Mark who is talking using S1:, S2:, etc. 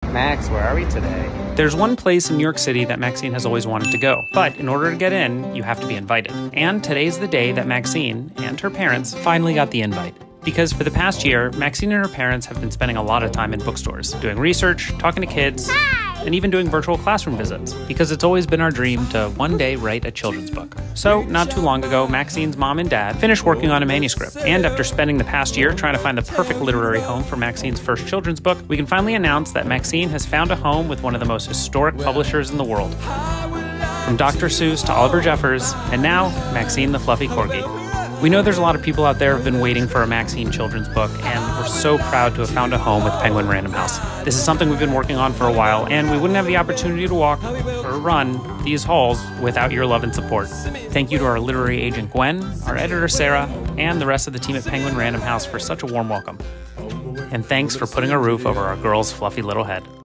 S1: Max, where are we today?
S2: There's one place in New York City that Maxine has always wanted to go, but in order to get in, you have to be invited. And today's the day that Maxine and her parents finally got the invite. Because for the past year, Maxine and her parents have been spending a lot of time in bookstores, doing research, talking to kids, and even doing virtual classroom visits, because it's always been our dream to one day write a children's book. So, not too long ago, Maxine's mom and dad finished working on a manuscript, and after spending the past year trying to find the perfect literary home for Maxine's first children's book, we can finally announce that Maxine has found a home with one of the most historic publishers in the world. From Dr. Seuss to Oliver Jeffers, and now, Maxine the Fluffy Corgi. We know there's a lot of people out there who have been waiting for a Maxine children's book, and we're so proud to have found a home with Penguin Random House. This is something we've been working on for a while, and we wouldn't have the opportunity to walk or run these halls without your love and support. Thank you to our literary agent Gwen, our editor Sarah, and the rest of the team at Penguin Random House for such a warm welcome. And thanks for putting a roof over our girl's fluffy little head.